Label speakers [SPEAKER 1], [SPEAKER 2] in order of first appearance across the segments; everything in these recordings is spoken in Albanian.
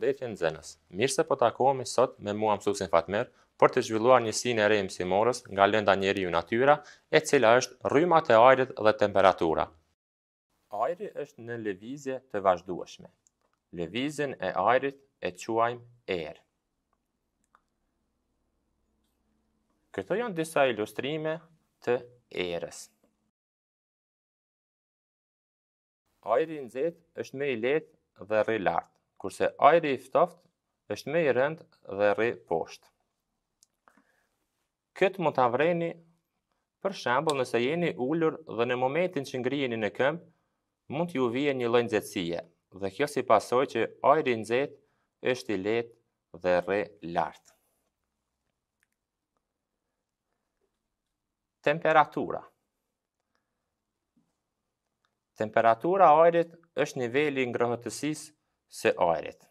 [SPEAKER 1] Përshëndetje nxënës. Mirë se po takohemi sot me mua mësuesin Fatmer për të zhvilluar njësinë e re mësimorës nga lënda njeriu natyra, e cila është rrymat e ajrit dhe temperatura. Ajri është në lëvizje të vazhdueshme. Lëvizjen e ajrit e quajmë erë. Këto janë disa ilustrime të erës. Ajri i nxehtë është më i lehtë dhe rri lart, kurse ajri i ftoftë është më i rëndë dhe rri poshtë. Këtë mund ta vreni, për shembull, nëse jeni ulur dhe në momentin që ngriheni në këmbë, mund t'ju vijë një lloj nxehtësie, dhe kjo si pasojë që ajri i nxehtë është i lehtë dhe rri lart. Temperatura. Temperatura e ajrit është niveli i ngrohtësisë së ajrit.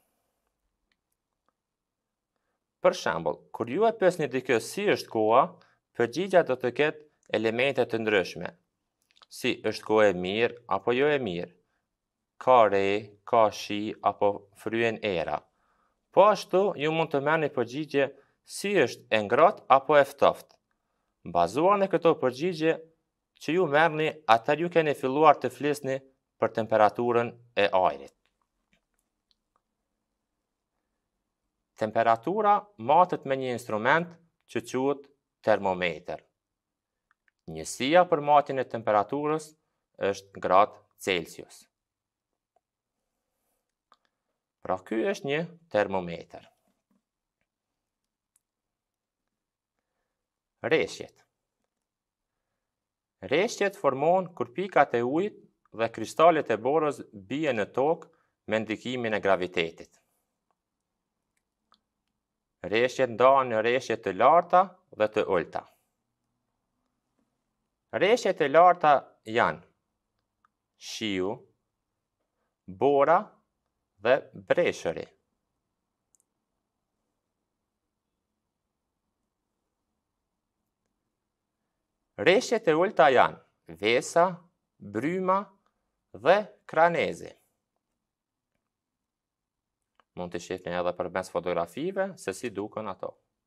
[SPEAKER 1] Për shembull, kur ju e pyesni dikë si është koha, përgjigjja do të ketë elemente të ndryshme, si është koha e mirë apo jo e mirë, ka re, ka shi apo fryen era. Po ashtu ju mund të merrni përgjigje si është e ngrohtë apo e ftoftë. Bazuar në këto përgjigje që ju merrni, atëherë ju keni filluar të flisni për temperaturën e ajrit. Temperatura matet me një instrument që quhet termometër. Njësia për matjen e temperaturës është gradë Celsius. Pra ky është një termometër. Reshjet. Reshjet formohen kur pikat e ujit dhe kristalet e borës bien në tokë me ndikimin e gravitetit. Reshjet ndahen në reshje të larta dhe të ulta. Reshjet e larta janë shiu, bora dhe breshëri. Reshjet e ulta janë vesa, bryma dhe kranezi. Mund të shihni edhe përmes fotografive se si duken ato.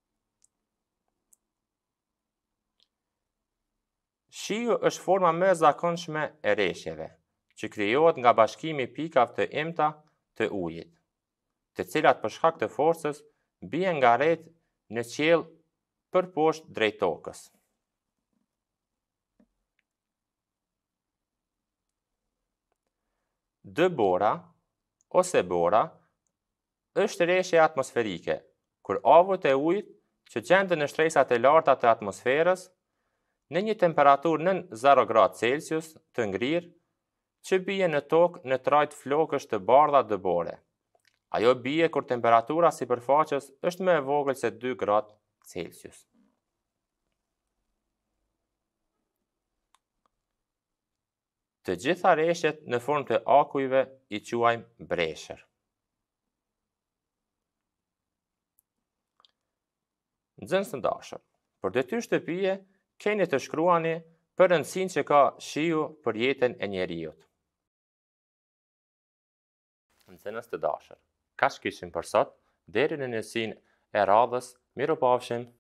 [SPEAKER 1] Shiu është forma më e zakonshme e reshjeve, që krijohet nga bashkimi i pikave të imta të ujit, të cilat për shkak të forcës bien nga rreth në qiell përposhtë drejt tokës. Dëbora ose bora është reshje atmosferike, kur avojt e ujit që gjenden në shtresat e larta të atmosferës, në një temperaturë nën 0 gradë Celsius të ngrirë, që bie në tokë në trajt flokësh të bardha dëbore. Ajo bie kur temperatura sipërfaqes është më e vogël se 2 gradë Celsius. Të gjitha reshjet në formë të akujve i quajmë breshër. Nxënës të dashur, për detyrë shtëpie keni të shkruani për rëndësinë që ka shiu për jetën e njerëzit. Nxënës të dashur, kaq kishim për sot, deri në njësinë e radhës, mirupafshim.